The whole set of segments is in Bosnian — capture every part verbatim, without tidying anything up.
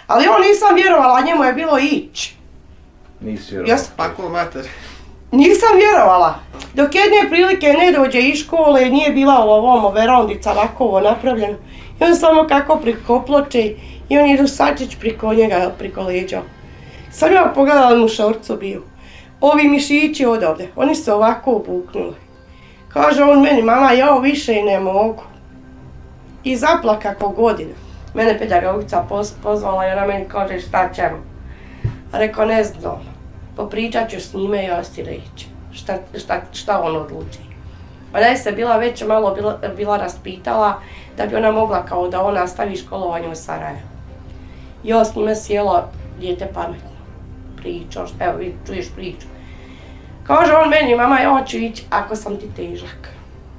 Ali on nisam vjerovala, njemu je bilo ići. Nisi vjerovala? Jesam. Pa ko mater? Nisam vjerovala. Dok jedne prilike ne dođe iz škole, nije bila ovom verondica ovako ovo napravljeno. I on samo kako priko ploče i on idu sačić priko njega, priko leđa. Sam ja pogledala mu šorcu bio. Ovi mišići odavde, oni se ovako obuknuli. Kaže on meni, mama, ja više ne mogu. I zapla kako godina. Mene pedagogica pozvala i ona meni kaže šta ćemo. A rekao ne znam, popričat ću s njime i ja ti reći šta, šta, šta on odluči. Ona je se bila već malo bila, bila raspitala da bi ona mogla kao da on nastavi školovanje u Sarajevu. Ja s njime sjela, dijete pametno, pričaš, evo vi čuješ priču. Kaže on meni, mama, ja ću ići ako sam ti težak.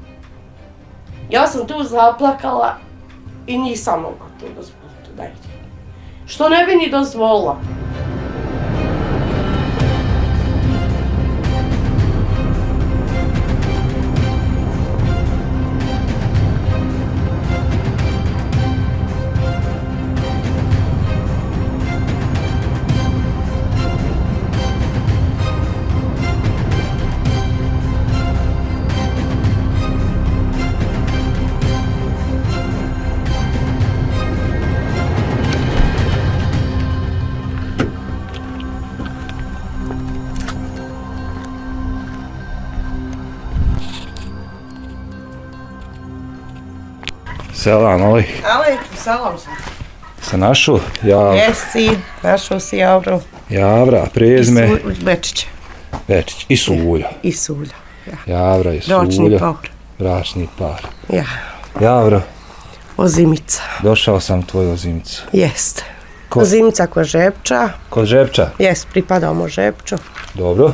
Ja sam tu zaplakala i nisam mogla tu dozvoliti da ide. Što ne bi ni dozvolila. Selam, ali. Alejkum salam sam. Se našao? Ja... Jesi, našao si Javru. Javra, prezme. I su, Bečić. Bečić. I Sulja. I Sulja, ja. Javra i Sulja. Bračni par. Bračni par. Ja. Javro. Ozimica. Došao sam tvoju Ozimicu. Jest. Ko? Ozimica kod Žepča. Kod Žepča? Jest, pripadamo Žepču. Dobro.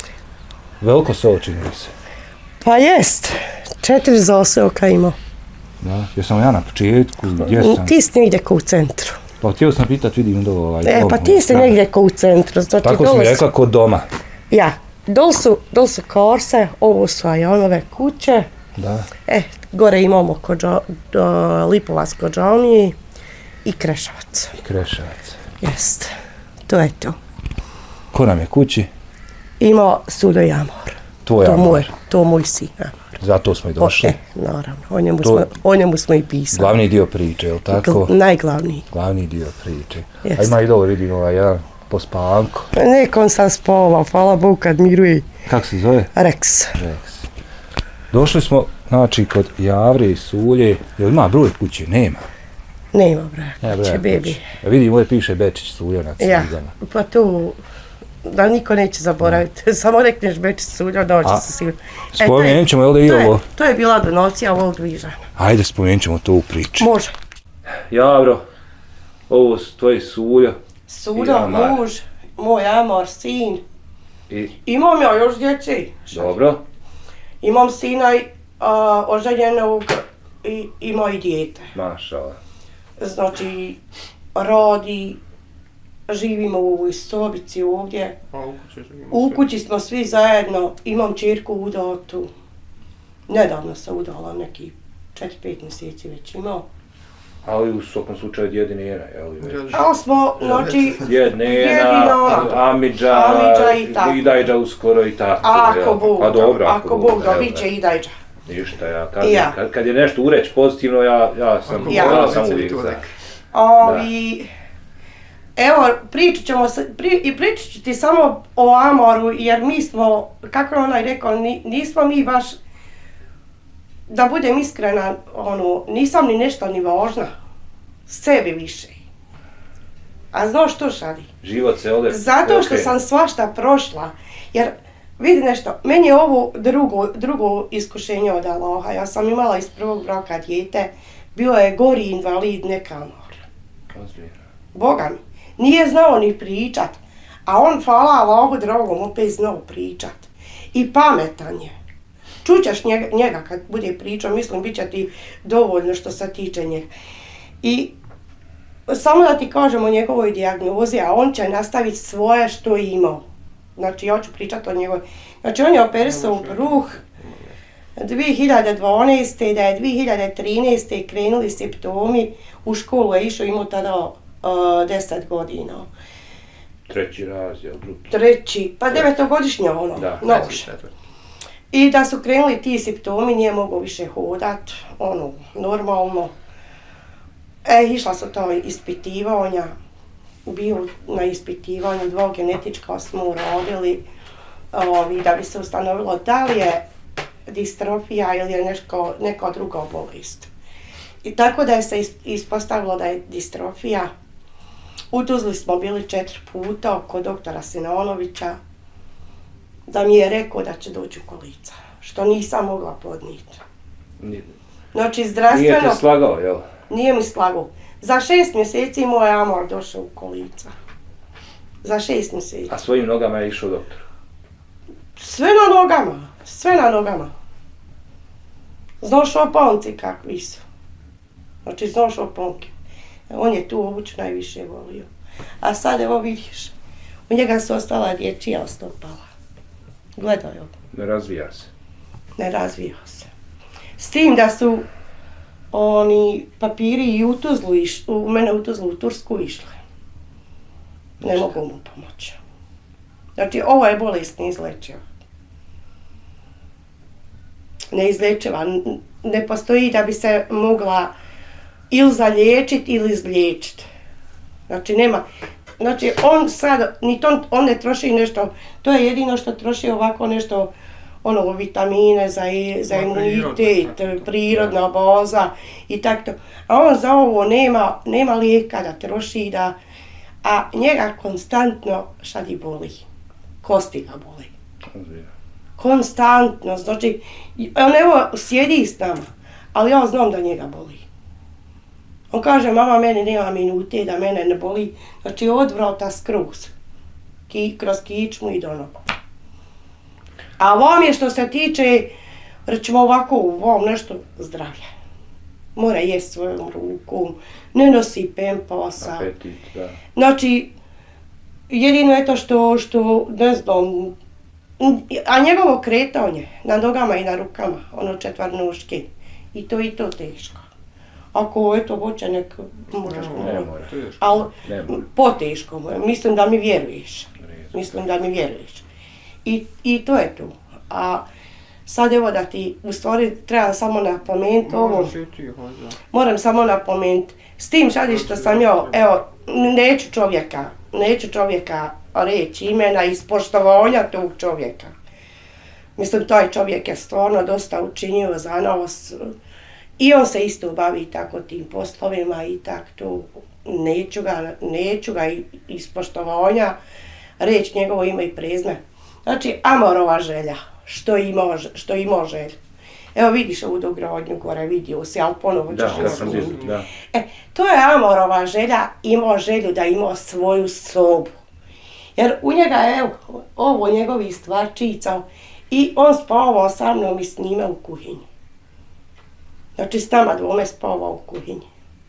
Veliko se očini se. Pa jest. Četiri zaseoka imao. Da, jesam ja na početku, gdje sam? Ti si negdje ko u centru. Pa htio sam pitat, vidim do ovaj... E, pa ti si negdje ko u centru. Znači, tako si mi rekla, kod doma. Ja. Dol su, dol su Korse, ovo su Ajanove kuće. Da. E, gore imamo kod dža, do, Lipovac kod džamije i Krešavac. I Krešavac. Jest. To je to. Ko nam je kući? Ima Suljo Jamor. Tvoj to Jamor. Moj, to moj sin. Zato smo i došli. O, e, naravno. O njemu, to, smo, o njemu smo i pisali. Glavni dio priče, je li tako? Najglavniji. Glavni dio priče. Jest. A ima i dole, vidim ovaj jedan po spanku. Nekom sam spavao, hvala Bogu kad miruje. Kako se zove? Rex. Rex. Došli smo, znači, kod Javre i Sulje. Jel ima broj kuće? Nema. Nema broja Nema kuće, bebi. Ja vidim, ovdje piše Bečić Sulja na cigama. Ja, pa to... Da niko neće zaboraviti, samo rekneš Bečić Sulja, doći se sigurno. E, spomenut ćemo, jel da i ovo? To je bila donacija ovog dvižana. Ajde, spomenut ćemo to u priči. Može. Javro, ovo su tvoji Sulja. Sulja, muž, moj Amor, sin. I? Imam ja još djeci. Dobro. Imam sina i oženjenog i ima i dijete. Mašala. Znači, radi, živimo u ovoj sobici ovdje. A u kući živimo U kući smo svi zajedno, imam čerku udatu. Nedavno se udala, neki četiri pet mjeseci već imao. Ali u svakom slučaju djed i nena, jel li već? Ali smo, znači, djed, nena, Amidža, Idajđa uskoro i tako. Ako Bog, pa dobro, ako Bog da, bit će Idajđa. Ništa, ja kažem, ja. Kad, kad je nešto ureć pozitivno, ja, ja sam, ja. ja sam uvijek za. Ovi, evo, pričat ćemo se, pri, i pričat ću ti samo o Amoru, jer mi smo, kako je onaj rekao, ni, nismo mi baš, da budem iskrena, ono, nisam ni nešto ni važna, sebi više. A znaš što šali? Život se ovdje... Zato što okay. sam svašta prošla, jer vidi nešto, meni je ovo drugo, drugo iskušenje od Allaha. Ja sam imala iz prvog braka dijete, bio je gori invalid, neka Amor. Boga mi, nije znao ni pričat, a on, hvala Allahu dragom, opet znao pričat. I pametan je. Čućeš njega, njega kad bude pričao, mislim, bit će ti dovoljno što se tiče njega. I samo da ti kažem o njegovoj dijagnozi, a on će nastaviti svoje što je imao. Znači, ja ću pričati o njegovoj. Znači, on je operisao bruh dvije hiljade dvanaeste. Da je dvije hiljade trinaeste. krenuli simptomi, u školu je išao, imao tada uh, deset godina. Treći razred, drugi. Treći, pa devetogodišnja ono, Da, nož. I da su krenuli ti simptomi, nije mogao više hodat, ono, normalno. E, išla su to ispitivanja, bio na ispitivanju, dva genetička smo uradili, ovi, da bi se ustanovilo da li je distrofija ili je nešto, neka druga bolest. I tako da je se ispostavilo da je distrofija. U Tuzli smo bili četiri puta kod doktora Sinonovića, da mi je rekao da će doći u kolica, što nisam mogla podnijeti. Znači zdravstveno... Nije te slagao, jel? Nije mi slagao. Za šest mjeseci moj Amor došao u kolica. Za šest mjeseci. A svojim nogama je išao doktor? Sve na nogama, sve na nogama. Znaš oponci kakvi su. Znači znaš oponke. On je tu obuć najviše volio. A sad evo vidiš, u njega su ostala dječja stopala. Gledaj ovo. Ne razvija se. Ne razvija se. S tim da su oni papiri i u Tuzlu išli, u mene u Tuzlu u Tursku išli. Ne mogu mu pomoći. Znači ovo je bolest neizlečiva. Neizlečiva. Ne postoji da bi se mogla ili zaliječiti ili izliječiti. Znači nema, znači on sad, ni to, on ne troši nešto, to je jedino što troši ovako nešto, ono, vitamine za, za imunitet, prirodna baza i tako to. A on za ovo nema, nema lijeka da troši, da, a njega konstantno šadi boli, kosti ga boli. Konstantno, znači, on evo sjedi s nama, ali ja znam da njega boli. On kaže, mama, mene nema minute da mene ne boli, znači od vrata skroz, Ki, kroz kičmu i do nogu. A vam je što se tiče, rećemo ovako, vam nešto zdravlje. Mora jest svojom rukom, ne nosi pempasa. Apetit, da. Znači, jedino je to što, što, ne znam, a njegovo kretanje na nogama i na rukama, ono četvrnoške, i to i to teško. Ako eto hoće nek možeš ne, ne mora, ali poteško mu je, mislim da mi vjeruješ, Rezu. mislim da mi vjeruješ. I, i to je to. A sad evo da ti, u stvari trebam samo napomenuti ovo, moram samo napomenuti, s tim šadi što sam ja, evo, neću čovjeka, neću čovjeka reći imena iz poštovanja tog čovjeka. Mislim, taj čovjek je stvarno dosta učinio za nas. I on se isto bavi tako tim poslovima i tako to, neću ga, neću ga iz poštovanja reći njegovo ime i prezme. Znači, Amorova želja, što ima, što ima želju. Evo vidiš ovu dogradnju gore, vidio si, ali ponovo ćeš da, snimiti. Da. E, to je Amorova želja, ima želju da ima svoju sobu. Jer u njega je, evo, ovo njegovi stvarčica i on spavao sa mnom i s njime u kuhinji. Znači s nama dvome spavao u kuhinji.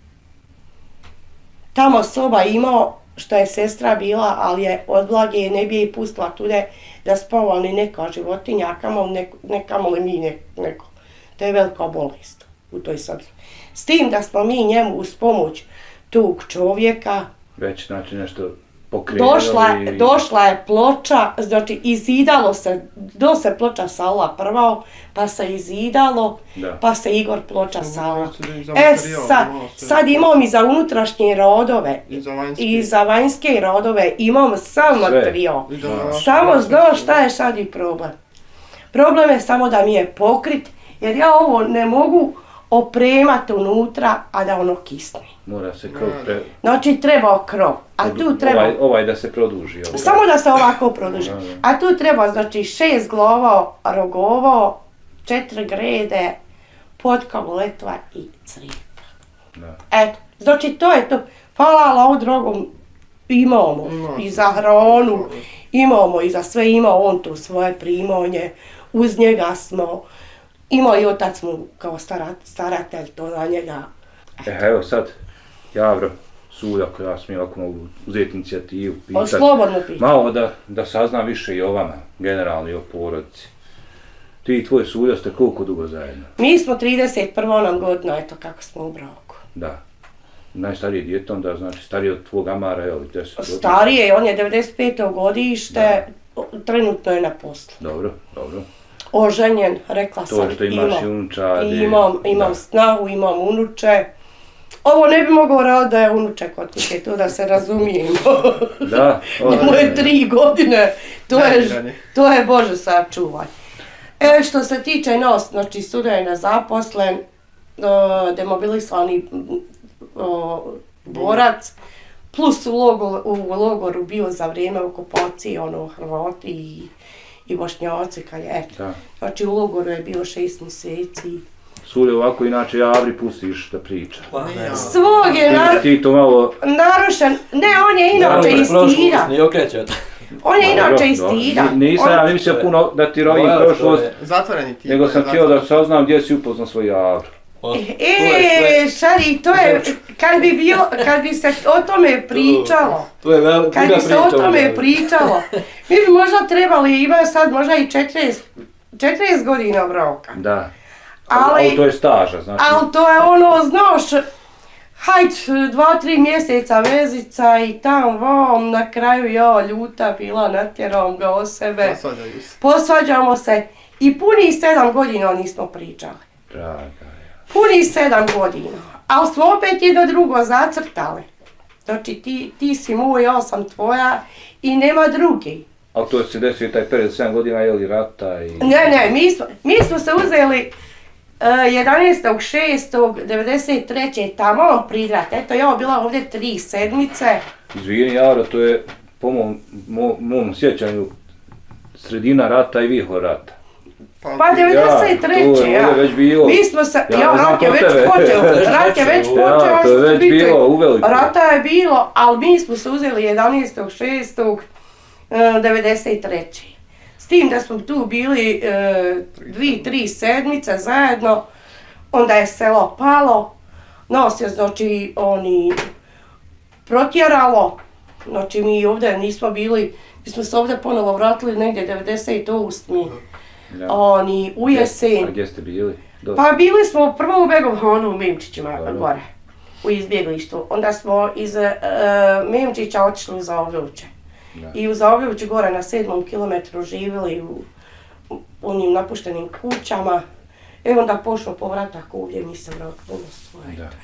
Tamo soba imao što je sestra bila, ali je od blage ne bi je pustila tude da spava ni neka životinja, a kamo ne, ne kamo li mi ne, neko. To je velika bolest u toj sobi. S tim da smo mi njemu uz pomoć tog čovjeka već znači nešto pokrenuli. Došla, i... došla je ploča, znači izidalo se, do se ploča sala prvo, pa se izidalo, da. Pa se Igor ploča sala. E sad, sad imam i za unutrašnje rodove, i za vanjske, i za vanjske rodove, imam sam materijal. Samo znaš šta je sad i problem. Problem je samo da mi je pokrit, jer ja ovo ne mogu opremati unutra, a da ono kisne. Mora se krov pre... Znači treba krov, a tu treba... Ovaj, ovaj da se produži. Ovaj. Samo da se ovako produži. A tu treba znači šest glava rogova, četiri grede, potkavo, letva i crijepa. Da. Eto, znači to je to. Hvala Allahu drogom, imamo no, i za hranu, imamo i za sve, imao on tu svoje primonje, uz njega smo, imao i otac mu kao starat, staratelj to na njega. E, evo sad, Javro, Suda, koja smijem ako mogu uzeti inicijativu, pitati, slobodno pitati. Malo da, da saznam više i o vama, generalno i o porodici. Ti i tvoj Suda ste koliko dugo zajedno? Mi smo trideset prva nam godina, eto kako smo u braku. Da. najstarije dijete onda, znači stariji od tvog Amara, je li deset godina? Starije, on je devedeset peto godište, trenutno je na poslu. Dobro, dobro. Oženjen, rekla sam, To što imaš i unučadi. Imam, imam snahu, imam unuče. Ovo ne bi mogao raditi da je unuče kod kuće, to da se razumijemo. Da. Njemu je tri godine, to je, to je Bože sačuvaj. E, što se tiče nas, znači student je nezaposlen, demobilisani borac, plus u, logo, u logoru bio za vrijeme okupacije, ono, Hrvati i, i Bošnjaci, kad je, eto. Da. Znači u logoru je bio šest mjeseci. Sulje, ovako inače Javri pustiš da priča. Svog je nar... ti to malo... narušen, ne, on je inače iz Tira. On je inače iz Tira. Nisam ja mislio puno da ti rojim prošlost, zatvoreni ti. Nego sam htio da saznam gdje si upoznao svoj Javru. E, Šari, to je, kad bi, bio, kad bi se o tome pričalo, kad bi se o tome pričalo, mi bi možda trebali, ima sad možda i četrdeset godina braka. Da, ali to je staža, znači. Ali to je ono, znaš, hajde, dva, tri mjeseca vezica i tam vam, na kraju ja ljuta bila, natjeram ga o sebe, posvađamo se i puni sedam godina nismo pričali. Draga. Puni sedam godina, ali smo opet jedno drugo zacrtali. Znači ti, ti si moj, ja sam tvoja i nema drugi. Ali to se desio taj period sedam godina, je li rata i... Ne, ne, mi smo, mi smo se uzeli uh, jedanaestog šestog devedeset treće tamo pridrat. Eto, ja bila ovdje tri sedmice. Izvini, Javro, to je po mom, mo, mom sjećanju sredina rata i vihor rata. Pa devedeset treće ja, ja. Već bilo. Mi smo se, ja, ja, rat je već počeo, rat je već počeo, ja, to je već biti, bilo, uveliko. Rata je bilo, ali mi smo se uzeli jedanaestog šestog devedeset treće S tim da smo tu bili e, dvi, tri sedmice zajedno, onda je selo palo, nas je znači oni protjeralo, znači mi ovdje nismo bili, mi smo se ovdje ponovo vratili negdje devedeset osme Ja. Oni u jesen. A gdje ste bili? Do... Pa bili smo prvo u Begovhonu u Memčićima gore, u izbjeglištu. Onda smo iz uh, Memčića otišli u Zaovljuće. I u Zaovljuću gore na sedmom kilometru živjeli u, u onim napuštenim kućama. I onda pošlo povratak ovdje, nisam vratila svoje. Da.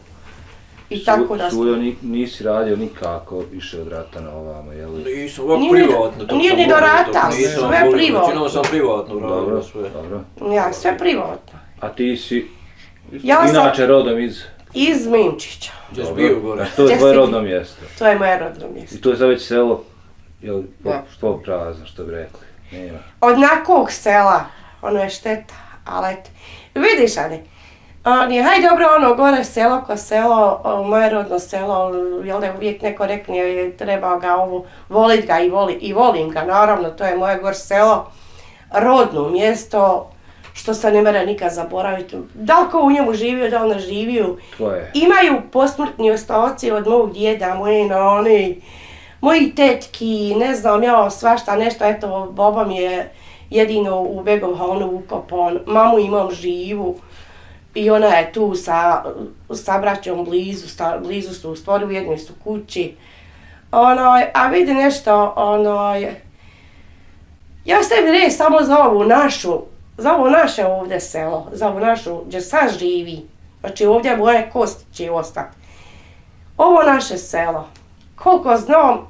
I Su, tako da smo... Suljo, nisi radio nikako više od rata na ovamo, je li? Nisam, ovako privatno. Nije ni do rata, sve privatno. Većinom sam privatno radio sve. Dobro. Ja, sve privatno. A ti si ja inače sam... rodom iz... Iz Memčića. Gdje si bio gore? To je tvoje rodno mjesto? To je moje rodno mjesto. I to je za već selo, jel, što prazno, što bi rekli? Nema. Od nakog sela, ono je šteta, ali vidiš, ali, oni, hajde dobro, ono, gore selo ko selo, o, moje rodno selo, jel da uvijek neko rekne, treba ga ovo, volit ga i, voli, i volim ga, naravno, to je moje gore selo, rodno mjesto, što se ne mora nikad zaboraviti. Da li ko u njemu živio, da li ne živio, Tvoje. Imaju posmrtni ostaci od mog djeda, moje nane, moji tetki, ne znam, ja svašta nešto, eto, baba mi je jedino u Begovhonu ukopan, mamu imam živu i ona je tu sa, sa braćom blizu, sta, blizu su u stvari u jednoj su kući. Onoj, a vidi nešto, onoj, ja sebi reći samo za ovu našu, za ovo naše ovdje selo, za ovu našu gdje sad živi, znači ovdje moje kosti će ostati. Ovo naše selo, koliko znam,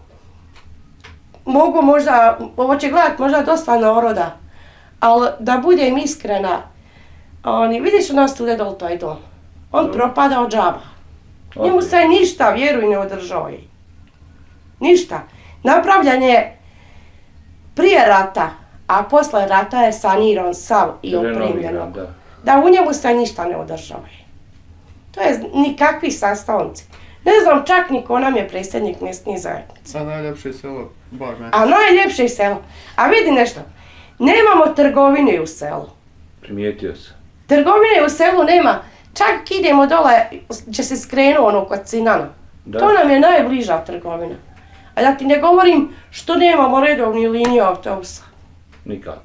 mogu možda, ovo će gledat možda dosta naroda, ali da budem iskrena, oni, vidiš u nas tu dole taj dom, on propada od džaba. Okay. Njemu se ništa, vjeruj, ne održuje. Ništa. Napravljan je prije rata, a posle rata je saniran sav i opremljeno. Da. da u njemu se ništa ne održuje. To je nikakvi sastavnici. Ne znam čak ni ko nam je predsjednik mjesnih zajednica. A najljepše selo, baš ne. A najljepše selo. A vidi nešto, nemamo trgovine u selu. Primijetio se. Trgovine u selu nema. Čak idemo dole, će se skrenu ono kod Cinana. Da. To nam je najbliža trgovina. A da ti ne govorim što nemamo redovni liniju autobusa. Nikako.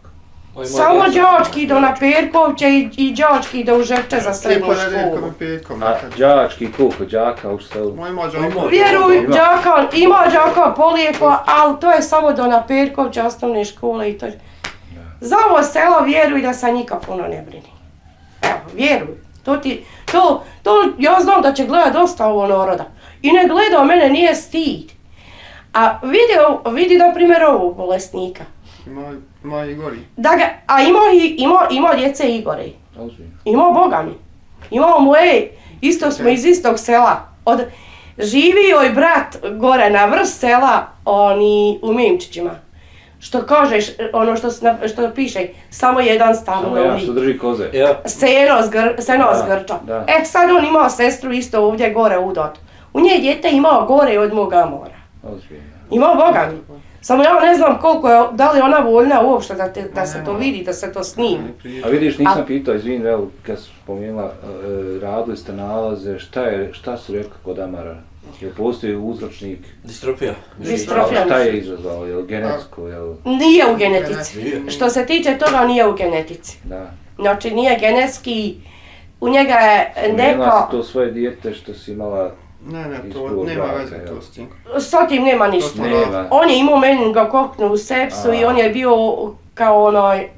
Samo đački idu na Perkovće i, i đački idu u Žepče za srednju školu. A đački koliko đaka u selu? Moj ima đaka. Vjeruj, đaka, ima đaka polijepo, ali to je samo do na Perkovće osnovne škole i to. Za ovo selo vjeruj da se nikak puno ne brini. Evo, vjeruj. To ti, to, to, ja znam da će gledat dosta ovo naroda. I ne gleda, mene nije stid. A vidi, vidi na primjer ovog bolesnika. Ima, ima Igori. Da ga, a imao ima, ima djece Igore. Imao Boga mi. Imao moje, isto smo iz istog sela. Od, živio je brat gore na vrh sela, oni u Mimčićima. Što kažeš, ono što, što piše, samo jedan stan Samo jedan što drži koze. Seno zgr, seno zgrča. E sad on imao sestru isto ovdje gore u Dotu. U nje djete imao gore od moga mora. Imao Boga mi. Samo ja ne znam koliko je, da li ona voljna uopšte da, te, da se to vidi, da se to snimi. A vidiš, nisam A... pitao, izvini, evo, kad su spomenula, e, radili ste nalaze, šta, je, šta su rekli kod Amara? Jel postoji uzročnik? Distrofija. Distrofija. Šta je izazvalo, jel genetsko, jel? Nije u genetici. Što se tiče toga, nije u genetici. Da. Znači, nije genetski, u njega je neko... Spomenula si to svoje dijete što si imala... Ne, ne, to nema veze to s tim. S tim nema ništa. Nema. On je imao meningokoknu sepsu i on je bio kao onaj...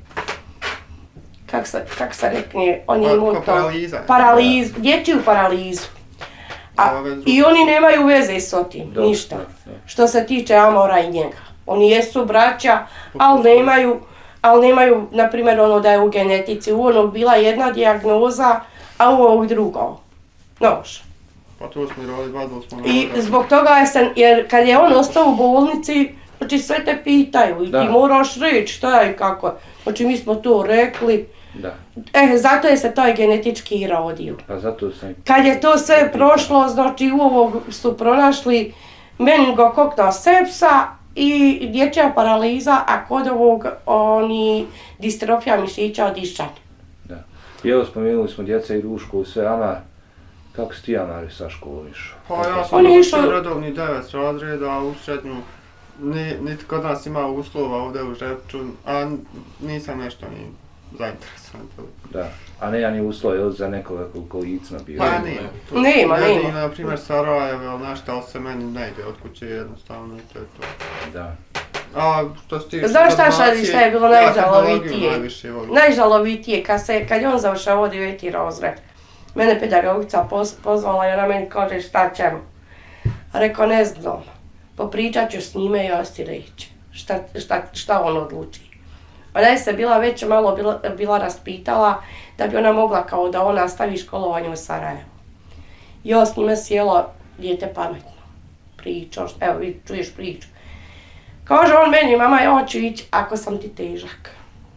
Kak se, kak se rekne, on je imao to... Paraliza. Paralizu, dječju paralizu. A, I oni nemaju veze s tim, ništa. Što se tiče Amora i njega. Oni jesu braća, ali nemaju, ali nemaju, na primjer, ono da je u genetici. U onog bila jedna dijagnoza, a u ovog drugo. Nož. Pa to smo i radili, vadili smo... I zbog toga je sam, jer kad je on ostao u bolnici, znači sve te pitaju i da. Ti moraš reći šta je i kako. Znači mi smo to rekli. Da. E, zato je se taj genetički rodio. Pa zato sam... Kad je to sve prošlo, znači u ovog su pronašli meningokokna sepsa i dječja paraliza, a kod ovog oni distrofija mišića od dišanja. Da. I evo spomenuli smo djeca i Ruško, sve Amar. Kako si ti Amari sa školom išao? Pa ja sam učio redovni devet razreda, u srednju niti kod nas ima uslova ovdje u Žepču, a nisam nešto ni zainteresovan. Da, a ne ja ni uslova, je li za nekoga koliko licna bio? Pa nije. Nema, nema. Na primjer Sarajeve, ali nešto, ali se meni ne ide od kuće jednostavno i to je to. Da. A što se tiče znaš šta šta, šta je bilo najžalovitije? Najžalovitije, kad, se, kad je on završavao deveti razred. Mene pedagogica pozvala i ona meni kaže šta ćemo. A rekao ne znam, popričat ću s njime i ja ti reći šta, šta, šta on odluči. Ona je se bila već malo bila, bila raspitala da bi ona mogla kao da ona nastavi školovanje u Sarajevu. Ja s njime sjela, dijete pametno, pričao, evo vi čuješ priču. Kaže on meni, mama ja ću ići ako sam ti težak.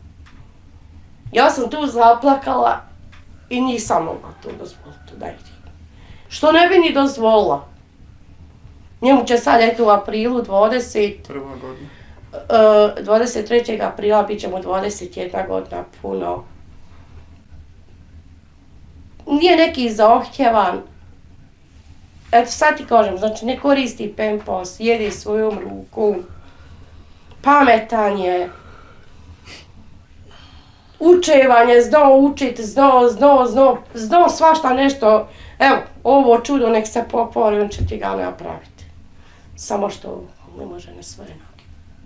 Ja sam tu zaplakala i nisam mogla to dozvoliti, da ide. Što ne bi ni dozvolila. Njemu će sad, eto u aprilu dvadeset dvadeset trećeg aprila bit će mu dvadeset jedna godina puno. Nije neki zaohtjevan. Eto sad ti kažem, znači ne koristi pempas, jedi svojom rukom. Pametan je. Učevanje, znao učit, znao, znao, znao, znao svašta nešto. Evo, ovo čudo nek se popori, on će ti ga napraviti. Samo što ne može na svoje noge.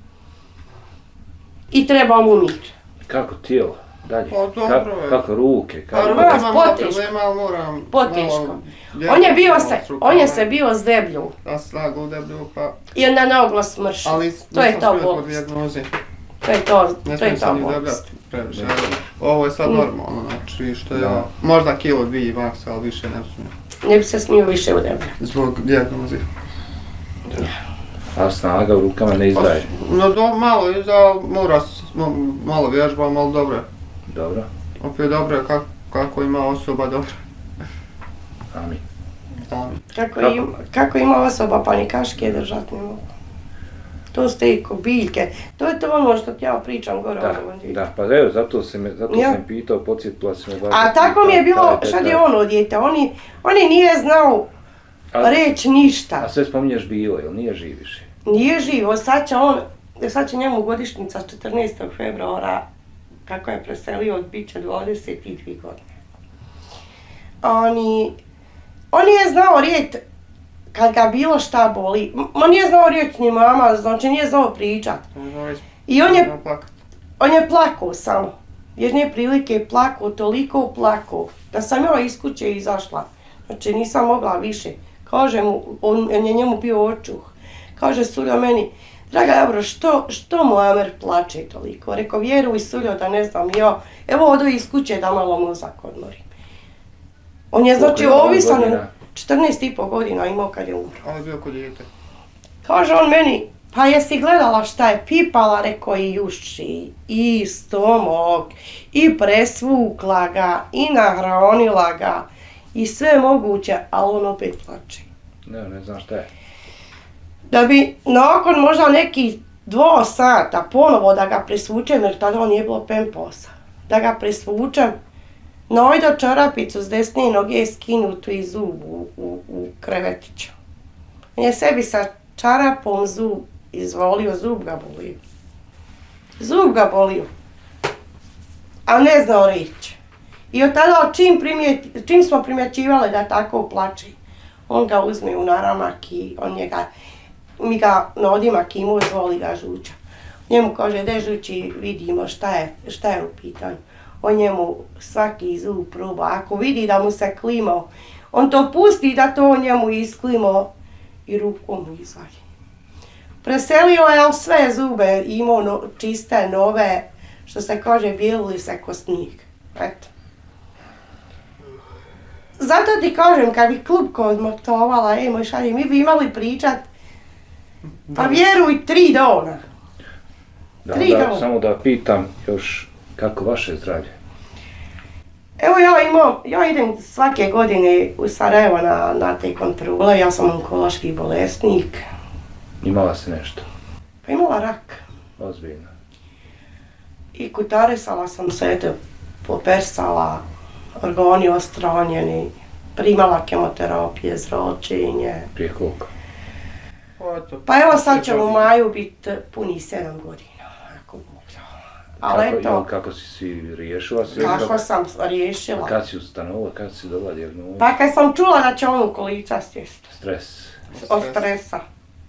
I treba mu mir. Kako tijelo? Dalje? Pa dobro je. Kako ruke? Kako... Pa imam malo problema, ali moram... Poteško. On je bio se, on je se bio s deblju. Ja se slagu u deblju, pa... I onda na oglas mrši. Ali to je to bolest. Dijagnozi. To je to, ne to je to bolest. Previše. Ovo je sad normalno, znači što ja... Možda kilo dvije maks, ali više ne smijem. Ne bi se smio više u deblju. Zbog dijagnozi. A snaga u rukama ne izdaje? No do, malo izda, mora malo vježba, malo dobro. Dobro. Opet dobro je kako, kako ima osoba dobro. Amin. Amin. Kako, kako? Im, kako ima osoba pa ni kaške držati ne mogu. To ste i ko biljke. To je to ono što ti ja pričam gore. Da, ono da, pa evo, zato sam, zato ja. sam pitao, podsjetila sam me baš. A tako mi je bilo, sad je ono dijete, oni, oni nije znao reći ništa. A sve spominješ bilo, jel nije živ više? Nije živo, sad će on, sad će njemu godišnjica četrnaestog februara kako je preselio od bića dvadeset dvije godine. Oni, on nije znao riječ kad ga bilo šta boli. On nije znao riječ ni mama, znači nije znao pričat. I on je, on je plakao samo. Jedne prilike je plakao, toliko plakao, da sam ja iz kuće izašla. Znači nisam mogla više. Kaže mu, on je njemu bio očuh. Kaže Suljo meni, draga Jabro, što, što mu Amer plače toliko? Rekao, vjeruj Suljo da ne znam ja, evo odo iz kuće da malo mozak odmorim. On je znači ovisan, četrnaest i pol godina imao kad je umro. Ali je bio kod dijete. Kaže on meni, pa jesi gledala šta je pipala, rekao i juši, i stomak, i presvukla ga, i nahranila ga, i sve moguće, ali on opet plače. Ne, ne znam šta je. Da bi nakon možda nekih dva sata ponovo da ga presvučem, jer tada on nije bilo pemposa, da ga presvučem, najdo čarapicu s desne noge skinutu i zub u, u, u krevetiću. On je sebi sa čarapom zub izvolio, zub ga bolio. Zub ga bolio. A ne znao reći. I od tada čim, primjeti, čim smo primjećivali da tako plače, on ga uzme u naramak i on njega, mi ga na odimak imao, zvoli ga Žuća. Njemu kaže, de Žući, vidimo šta je, šta je u pitanju. On njemu svaki zub proba. Ako vidi da mu se klimao, on to pusti da to njemu isklimao i rukom mu izvali. Preselio je, ali sve zube imao no, čiste, nove, što se kaže, bijelili se ko snijeg. Eto. Zato ti kažem, kad bi klupko odmotovala, ej moj šalje, mi bi imali pričat, pa vjeruj, tri dana. Da, Tri da, dana. samo da pitam još kako vaše zdravlje? Evo ja imam, ja idem svake godine u Sarajevo na, na te kontrole, ja sam onkološki bolesnik. Imala si nešto? Pa imala rak. Ozbiljno. I kutarisala sam se, eto, popersala, organi ostranjeni, primala kemoterapije, zračenje. Prije koliko? Pa evo sad će u maju biti puni sedam godina, ako Bog da. Ali Kako, eto, jel, kako si si riješila sve? kako sam riješila. Kad si ustanovila, kad si dobila dijagnozu? Pa kad sam čula da će on u kolica sjesti. Stres. Od stresa.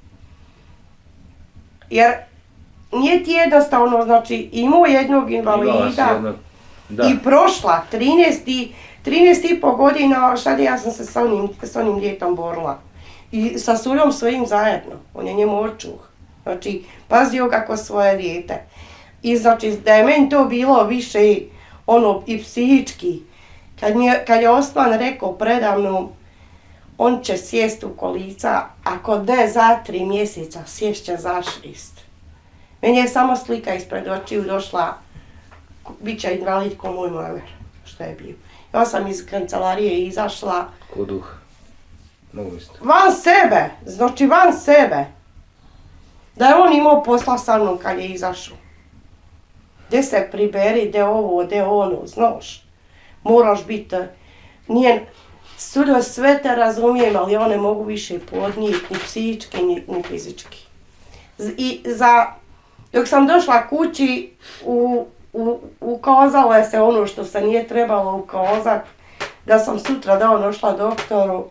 Jer nije ti jednostavno, znači imao jednog invalida Jedno... Da. i prošla trinaest i pol godina, šta ja sam se sa onim, sa onim djetom borila. I sa Suljom svojim zajedno, on je njemu očuh. Znači, pazio ga kao svoje dijete. I znači, da je meni to bilo više ono i psihički. Kad, mi je, kad je Osman rekao predavno, on će sjest u kolica, ako ne za tri mjeseca, sjest će za šest. Meni je samo slika ispred očiju došla, bit će invalid ko moj mamer, što je bio. Ja sam iz kancelarije izašla. Ko duh? Mogu misliti. Van sebe, znači van sebe. Da je on imao posla sa mnom kad je izašao. Gdje se priberi, gdje ovo, gdje ono, znaš. Moraš biti, nije, Suljo sve te razumijem, ali ja ne mogu više podnijeti, ni psihički, ni, ni fizički. I za, dok sam došla kući, u, u, ukazalo je se ono što se nije trebalo ukazat, da sam sutra dan došla doktoru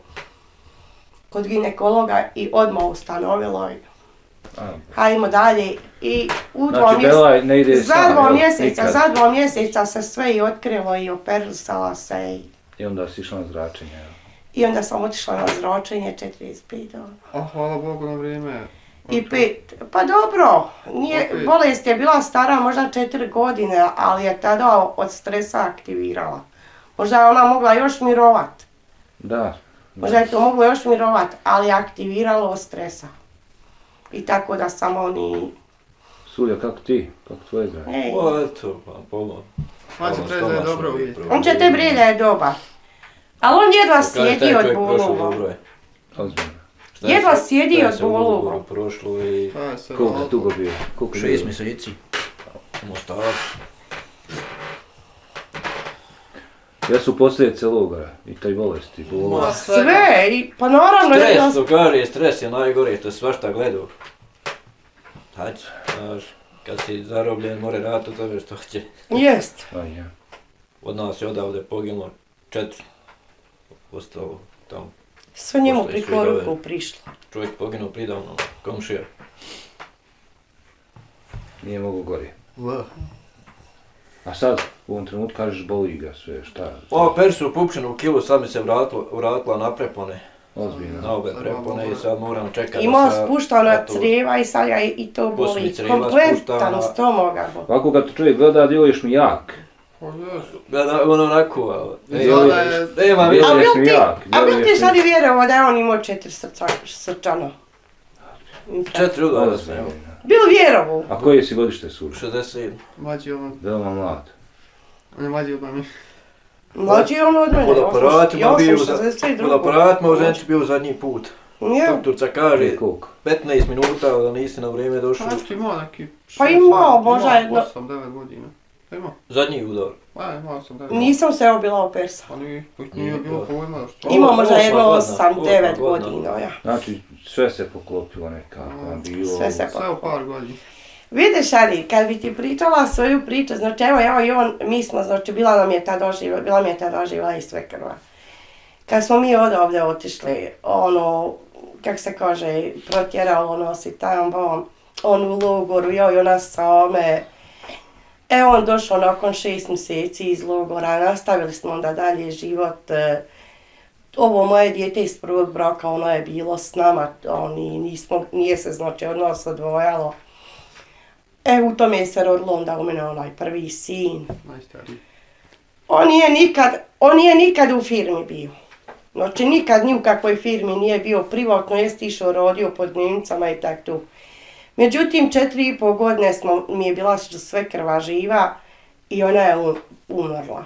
kod ginekologa i odmah ustanovilo je. Hajmo dalje i u dva znači, mjeseca, ne ide za sam, dva jel, mjeseca, nikad. za dva mjeseca se sve i otkrilo i operisala se i, I onda si išla na zračenje, jel? i onda sam otišla na zračenje četrdeset pet dana. A hvala Bogu na vrijeme. I pet, pa dobro, nije, Opet. bolest je bila stara možda četiri godine, ali je tada od stresa aktivirala. Možda je ona mogla još mirovat, Da. možda je to moglo još mirovat, ali je aktiviralo od stresa. I tako da sam oni... Sulja, kako ti? Kako tvoje zdravlje? Ej, O, eto, pa polo. Mađe Preza je dobro uvijek. on će te brilja je dobar. Ali on jedva sjedi od bolova. Ozbiljno. Jedva sjedi od bolova. Prošlo i Pa je se Koliko ovo- si dugo bio? Koliko je šest bilo? mjeseci. U Mostaru. Jesu posljedice ovoga i taj bolesti, bolova? Ma, Sve, i pa naravno... Stres, ja- to kaže, stres je najgore, to je svašta gledao. Hač, znaš, kad si zarobljen, more raditi od tebe što hoće. Jest. A ja. Od nas je odavde poginulo četiri. Ostalo tamo. Sve njemu Postoji pri koruku svi prišlo. Čovjek poginuo pridavno, komšija. Nije mogu gori. V. A sad, u ovom trenutku kažeš boli ga sve, šta? Ova persu pupčinu u kilu, sad mi se vratila, vratila na prepone. Ozbiljno. Na obe prepone i sad moram čekati Imao da sa- spuštana da to- crijeva i sad ga i to Pusni boli. crijeva Kompletan spuštana. stomoga boli. Ovako kad te čovjek gleda, djeluješ mi jak. Pa jes. Da, da, ono onako, ali... Izgleda je- Nema A više. Djeluješ bil mi ti, jak, a bil djeluješ ti sad mi- i vjerovao da je on imao četiri srca, srčano? Četiri udara sam, evo. Ozbiljno. Bil vjerovao. A koje si godište su? šezdeset. Mlađi on, Veoma mlad. on je mlađi od mene. Mlađi je on od mene. Pod aparatima ja sam bio, za- šezdeset pod druga. aparatima u Zenici bio zadnji put. Ja. Doktorca kaže Koliko? petnaest minuta da nisi na vrijeme došao. Pa ti imao neki... Pa šest, imao, sedam, možda imao jedno- osam, devet godina. Pa imao? Zadnji udar. Pa imao sam devet. Nisam se obila u persa. Pa nije, nije bilo pojma što... Imao Ovo- možda osma jedno godina, osam, osma devet godina. godina, ja. Znači, sve se poklopilo nekako, vam bilo... Sve se Sve u par godina. Vidiš, Adi, kad bi ti pričala svoju priču, znači evo ja i on, mi smo, znači bila nam je ta doživa, bila mi je ta doživa i sve krva. Kad smo mi odavde otišli, ono, kak se kaže, protjeralo nas i tamo, on u logoru, ja i ona same. E on došao nakon šest mjeseci iz logora, nastavili smo onda dalje život. e, Ovo moje dijete iz prvog braka, ono je bilo s nama, oni nismo, nije se znači od nas odvojalo. E, u tome je se rodilo onda u mene onaj prvi sin. Najstariji. On nije nikad, on nije nikad u firmi bio. Znači nikad ni u kakvoj firmi nije bio, privatno jest išao, rodio pod dnevnicama i tak tu. Međutim, četiri i pol godine smo, mi je bila sve krva živa i ona je um- umrla.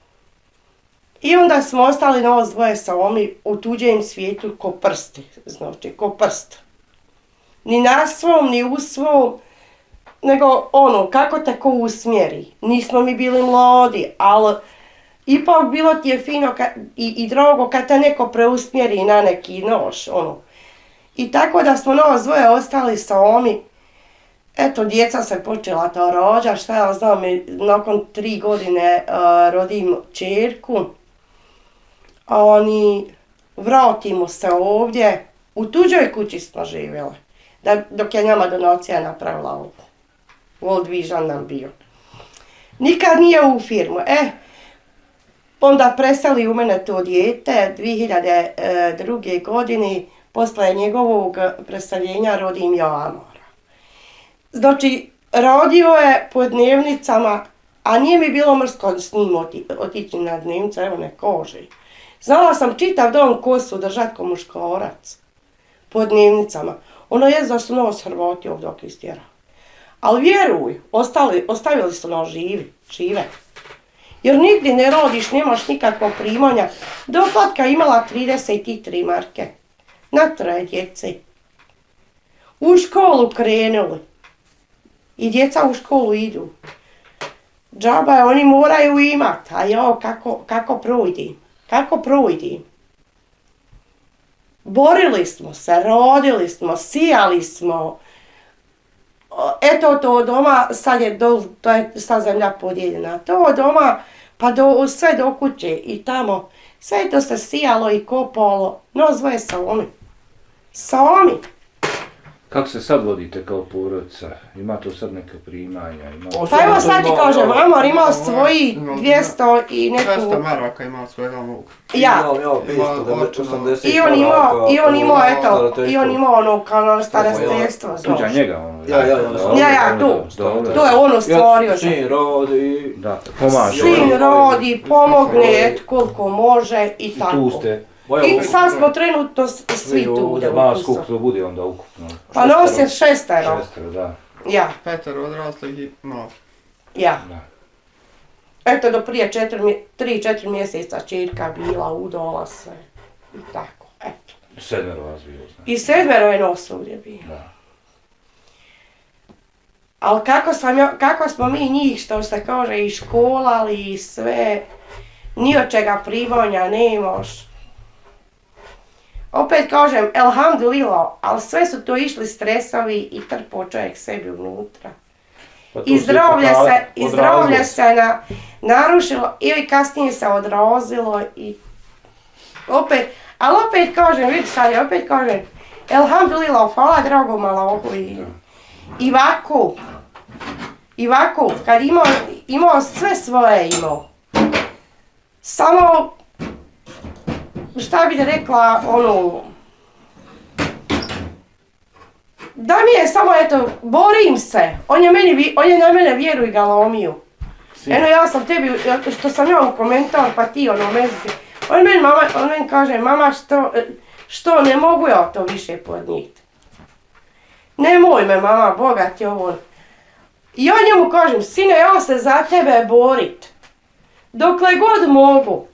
I onda smo ostali na ovo dvoje sami u tuđem svijetu ko prsti, znači ko prst. Ni na svom, ni u svom, nego ono, kako te ko usmjeri. Nismo mi bili mladi, ali ipak bilo ti je fino ka, i, i drogo kad te neko preusmjeri na neki nož, ono. I tako da smo na ovo dvoje ostali sami. Eto, djeca se počela to rođa, šta ja znam, i nakon tri godine uh, rodim čerku. A oni, vratimo se ovdje, u tuđoj kući smo živjeli, da, dok je njama donacija napravila ovo. World Vision nam bio. Nikad nije u firmu. E, onda preseli u mene to dijete dvije hiljade druge. godine, posle njegovog preseljenja rodim ja Amora. Znači, rodio je po dnevnicama, a nije mi bilo mrsko s njim oti, otići na dnevnicu, evo ne koži. Znala sam čitav dan kosu držat ko muškarac po dnevnicama. Ono je da su nos Hrvati ovdje dok istjera. Ali vjeruj, ostali, ostavili su nas živi, žive. Jer nigdje ne rodiš, nemaš nikakvog primanja. Doplatka imala trideset tri marke. Na troje djece. U školu krenuli. I djeca u školu idu. Džaba, oni moraju imat, a ja kako, kako projdim. Kako projdim? Borili smo se, rodili smo, sijali smo. Eto to doma, sad je, do, to je sad zemlja podijeljena. To doma, pa do, sve do kuće i tamo. Sve to se sijalo i kopalo. No, zvoje sami. Sami. Kako se sad vodite kao porodica? Ima to sad neke primanja? Ima... Pa evo sad ti kažem, Amor imao Ima- svoji ima- dvjesto i dvjesto neku... maraka ima svega ovog. Ja. Imam ja petsto osamdeset I on imao, i on imao, maraka, eto, starateljstvo. i on imao ono kao starateljstvo, Tuđa znaš. njega ono? Ja, ja, ja, Dobro, Ja, ja, dobro, tu. dobro. To je ono stvorio Ja, sam. sin rodi. Da, pomaže. Sin rodi, pomogne koliko može i I tako. tu ste. Moja I unuka- sad smo trenutno s- svi tu ovdje, u Vas kusu. koliko to bude onda ukupno? Pa nos je šestero. Šestero, da. Ja, Petar odraslih i no. ja. da. Eto do prije četiri, mje- tri, četiri mjeseca čirka bila, udola se. I tako, eto. Sedmero vas bilo, znači. I sedmero je nos ovdje bilo. Da. Ali kako, sam, ja- kako smo mi njih, što se kaže, i školali i sve, ni od čega primanja nemaš. Opet kažem, elhamdulillah, ali sve su to išli stresovi i trpao čovjek sebi unutra. i zdravlje se, i zdravlje se na, narušilo ili kasnije se odrazilo i opet, ali opet kažem, vidi sad, ja opet kažem, elhamdulillah, hvala dragom Allahu i, i ovako, i ovako, kad imao, imao sve svoje imao, samo, šta bi rekla, ono, da mi je samo, eto, borim se, on je, meni, on je na mene vjeru i galomiju. Eno, ja sam tebi, što sam ja u komentar, pa ti ono meziti, on meni, mama, on meni kaže, mama, što, što, ne mogu ja to više podnijeti. Nemoj me, mama, Boga ti ovo. I ja njemu kažem, sine, ja se za tebe borit, dokle god mogu.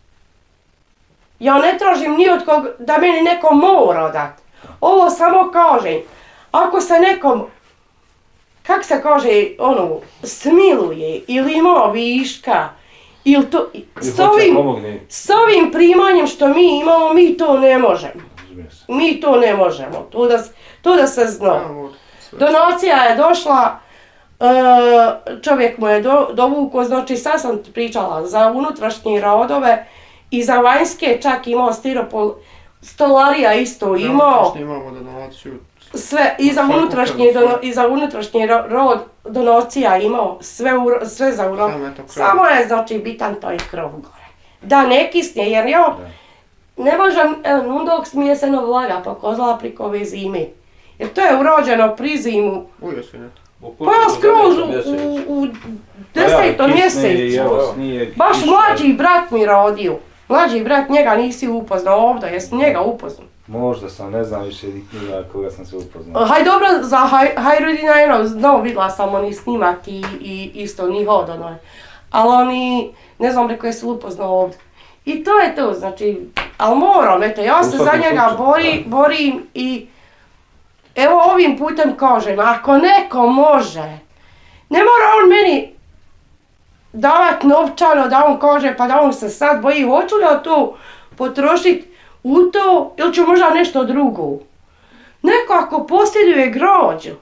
Ja ne tražim ni od kog da meni neko mora dat. Ovo samo kažem, ako se nekom, kak se kaže, ono, smiluje ili ima viška, ili to, s ovim, s ovim primanjem što mi imamo, mi to ne možemo. Mi to ne možemo, to da, to da se zna. Donacija je došla, čovjek mu je do, dovukao, znači sad sam pričala za unutrašnje radove i za vanjske, čak imao stiropol, stolarija isto imao. Imamo donaciju. Sve, i za unutrašnji, dono, i za unutrašnji rod donacija imao, sve, u, sve za urod. Samo je znači bitan taj krov gore. Da ne kisne, jer ja ne možem, evo, dok smije se no vlaga pokozala priko ove zime. Jer to je urođeno pri zimu. Pa ja skroz u, u, u desetom mjesecu. Baš mlađi brat mi rodio. Mlađi brat, njega nisi upoznao ovdje, jesi njega upoznao? Možda sam, ne znam više nikada koga sam se upoznao. Haj dobro, za haj, Hajrudina jedno, znao, vidjela sam oni snimak i, i isto njih odano. Ali oni, ne znam preko jesi upoznao ovdje. I to je to, znači, ali moram, eto, ja se za njega bori, borim i evo ovim putem kažem, ako neko može, ne mora on meni davat novčano da on kaže pa da on se sad boji, hoću li ja to potrošiti u to ili ću možda nešto drugo. Neko ako posjeduje grođu,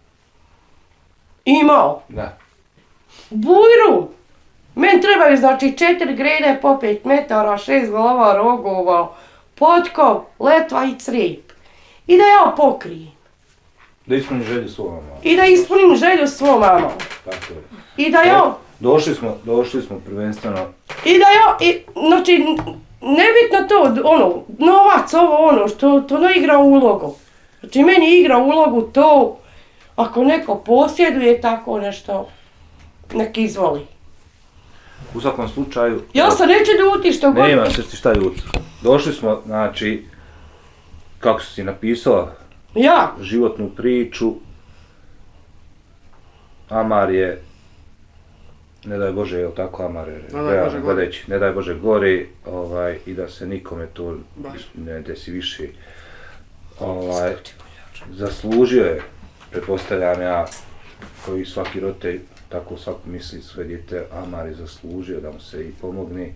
imao, da. Bujru, meni trebaju znači četiri grede po pet metara, šest glava rogova, potkov, letva i crijep. I da ja pokrijem. Da ispunim želju svoj mamom. I da ispunim želju svoj mamom. Tako je. I da ja... Došli smo, došli smo prvenstveno. I da ja, i, znači, nebitno to, ono, novac, ovo ono, što to ne igra ulogu. Znači, meni igra ulogu to, ako neko posjeduje tako nešto, nek izvoli. U svakom slučaju... Ja se neću ljuti što god... Nema se ti šta ljuti. Došli smo, znači, kako si napisala, ja. životnu priču. Amar je, ne daj Bože, je li tako Amar je, realno gledajući, ne daj Bože gori, ovaj, i da se nikome to ne desi više. Ovaj, zaslužio je, pretpostavljam ja, koji svaki roditelj, tako svako misli svoje dijete, Amar je zaslužio da mu se i pomogne.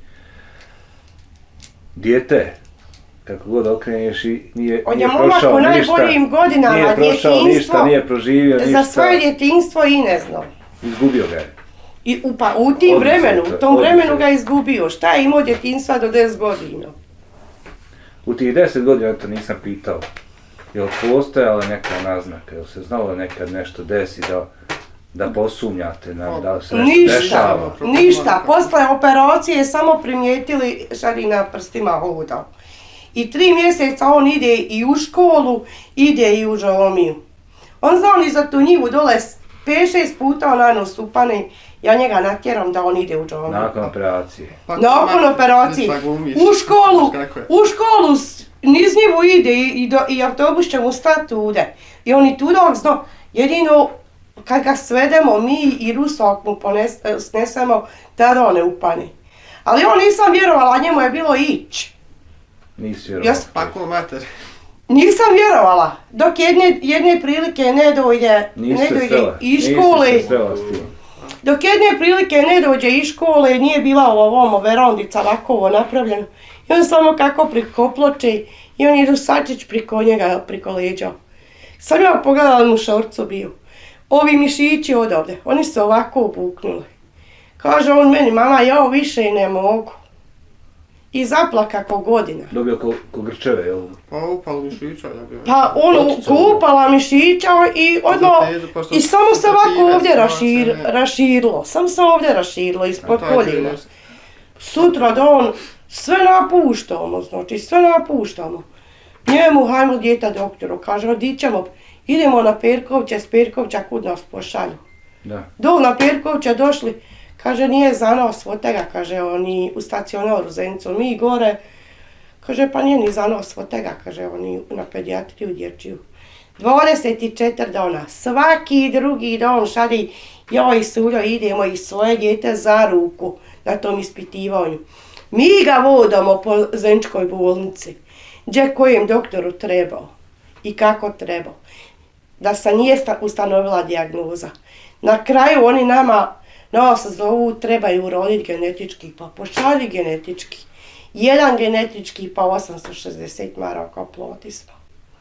Dijete, kako god okreneš i nije, on nije je prošao momak ništa, u najboljim godinama, nije prošao ništa, nije proživio ništa. Za svoje djetinjstvo i ne znam. Izgubio ga je. I u, pa, u tim vremenu, u tom vremenu ga izgubio. Šta je imao djetinjstva do deset godina? U tih deset godina to nisam pitao. Je li postojala neka naznaka, je li se znalo nekad nešto desi da, da posumnjate, na, da se nešto ništa, dešava? Ništa, posle operacije samo primijetili šari na prstima hoda. I tri mjeseca on ide i u školu, ide i u žalomiju. On zna on iza tu njivu dole pet šest puta na nos upane, ja njega natjeram da on ide u žalomiju. Nakon operacije. Nakon operacije. U školu, u školu niz njivu ide i, i, do, i autobus će mu stati tude. I on i tudak zna, jedino kad ga svedemo mi i rusak mu pones, snesemo, tada on ne upane. Ali on nisam vjerovala, njemu je bilo ić. Nisi vjerovala. Jas, pa ko mater? Nisam vjerovala, dok jedne, jedne prilike ne dođe, ne dođe iz škole. Dok jedne prilike ne dođe iz škole, nije bila ovom verandica ovako ovo napravljeno. I on samo kako priko ploče i on idu sačić priko njega, priko leđa. Sam ja pogledala mu šorcu bio. ovi mišići odavde, oni se ovako obuknuli. Kaže on meni, mama, ja više ne mogu. I zaplaka ko godina. Dobio ko, ko grčeve, jel? Pa upala mišića je bio. Pa on upala mišića i odmah, i samo se ovako ovdje rašir, raširilo, samo se ovdje raširilo ispod koljena. Sutra da on sve napuštamo, znači sve napuštamo. Njemu, hajmo djeta doktoru, kaže, di ćemo, idemo na Perkovće, s Perkovća kud nas pošalju. Da. Dol na Perkovća došli, kaže, nije za nas fotega, kaže, oni u stacionaru Zencu, mi gore, kaže, pa nije ni za nas fotega, kaže, oni na pedijatriju dječju. dvadeset četiri dana, svaki drugi dan šali, ja i Suljo idemo i svoje djete za ruku na tom ispitivanju. Mi ga vodamo po Zenčkoj bolnici, gdje kojem doktoru trebao i kako trebao, da se nije ustanovila dijagnoza. Na kraju oni nama, nas zovu, trebaju uroditi genetički, pa pošalji genetički. Jedan genetički, pa osamsto šezdeset maraka plati smo.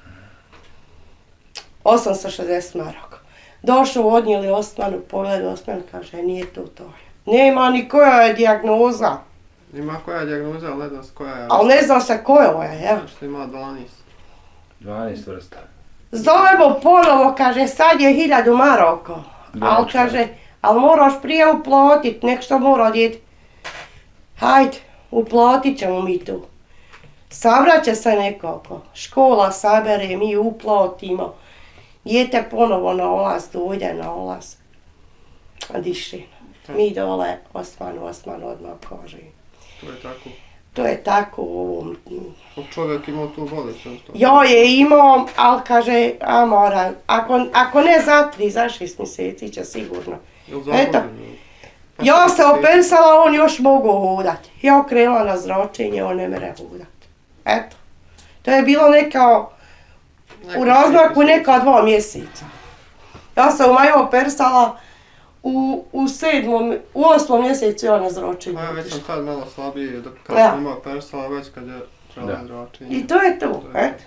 osamsto šezdeset maraka. Došao, odnijeli Osmanu, pogled Osman, kaže, nije to to. Nema ni koja je dijagnoza. Ima koja je dijagnoza, ali ne zna se koja je. Ali ne zna se koja je, ja. Što ima dvanaest. dvanaest vrsta. Zovemo ponovo, kaže, sad je hiljadu maraka. Ali kaže, ali moraš prije uplatit, nek što mora djeti. Hajde, uplatit ćemo mi tu. Savraća se nekako, škola sabere, mi uplatimo. Dijete ponovo na olaz, dojde na olaz. Diši. Mi dole, Osman, Osman odmah kaže. To je tako. To je tako u ovom... Čovjek imao tu bolest. Ja je imao, ali kaže, a mora, ako, ako ne za tri, za šest mjeseci će sigurno. Eto, ja se operisala, on još mogu hodat. Ja krenula na zračenje, on ne mere hodat. Eto, to je bilo neka, u razmaku neka dva mjeseca. Ja se u maju operisala, U, u sedmom, u osmom mjesecu ja na zračenju. Ja već sam tad malo slabiji, kad ja. sam imao persala, već kad je trebala zračenje. I to je to, eto.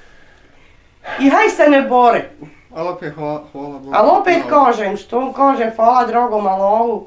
I haj se ne bore. Ali opet hvala, hvala Bogu. Ali opet kažem, što on kaže, hvala dragom Allahu.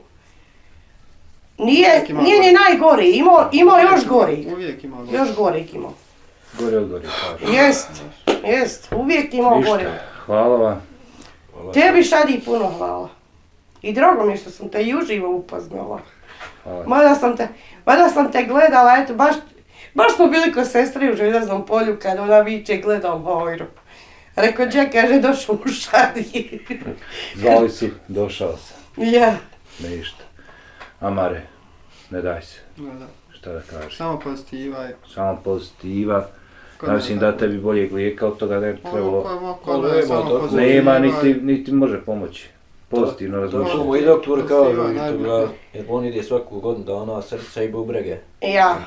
Nije, nije ni najgori, imao, imao još gori. Uvijek ima gori. Još gori imao. Gori od gori, kažem. Jest, jest, uvijek imao gori. Hvala vam. Tebi Šadi puno hvala. I drago mi je što sam te i uživo upoznala. Mada sam te, mada sam te gledala, eto, baš, baš smo bili ko sestri u Željeznom polju kad ona viče gledam Hojru. Rekao, gdje, kaže, došao u Šadi. Zvali su, došao sam. Ja. Ništa. Amare, ne daj se. Ne da. Šta da kažeš? Samo pozitiva. Samo pozitiva. Ja mislim da tebi boljeg lijeka od toga ne bi trebalo. Nema, niti, niti može pomoći. Pozitivno razmišljati. Moji doktori kažu da on ide svaku godinu dana srca i bubrege. Ja.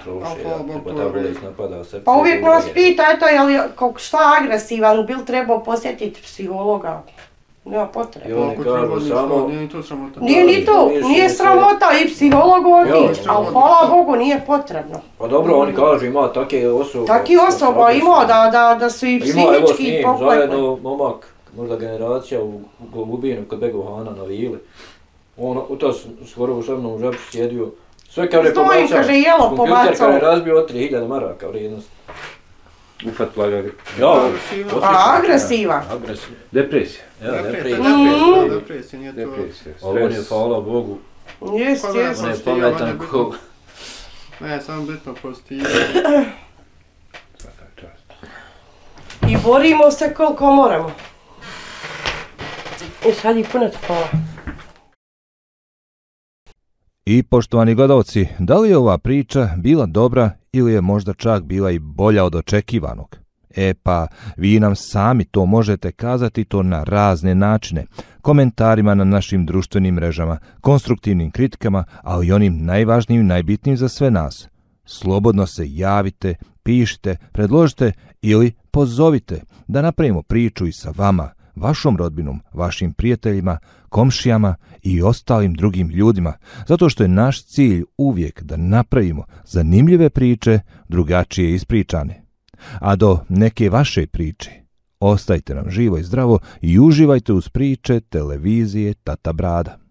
Kontroliše. Pa uvijek nas pita, eto, je li šta agresivan, bil trebao posjetiti psihologa. Nema potrebe. I oni kažu samo... Nije ni to sramota. Nije ni to, nije sramota i psiholog otići, ali hvala Bogu nije potrebno. Pa dobro, oni kažu ima takve osobe. Takvi osoba ima da, da, da su i psihički poklepni. Zajedno momak, možda generacija u Golubinu kod Begovana na vili. On u to skoro u šavnom žepu sjedio. Sve kad je pobacao, kaže, jelo kompjuter kad je razbio od tri hiljade maraka vrijednost. Ufatila ga. Ja, a agresivan. Depresija. Ja, depresija. Depresija, nije to... Depresija. On je, hvala Bogu. Jest, jest. On je pametan ko... Ne, samo bitno pozitivno. Svaka čast. I borimo se koliko moramo. I sad i puno hvala. I poštovani gledalci, da li je ova priča bila dobra ili je možda čak bila i bolja od očekivanog? E pa, vi nam sami to možete kazati to na razne načine, komentarima na našim društvenim mrežama, konstruktivnim kritikama, ali i onim najvažnijim i najbitnijim za sve nas. Slobodno se javite, pišite, predložite ili pozovite da napravimo priču i sa vama, vašom rodbinom, vašim prijateljima, komšijama i ostalim drugim ljudima, zato što je naš cilj uvijek da napravimo zanimljive priče, drugačije ispričane. A do neke vaše priče, Ostajte nam živo i zdravo i uživajte uz priče televizije Tata Brada.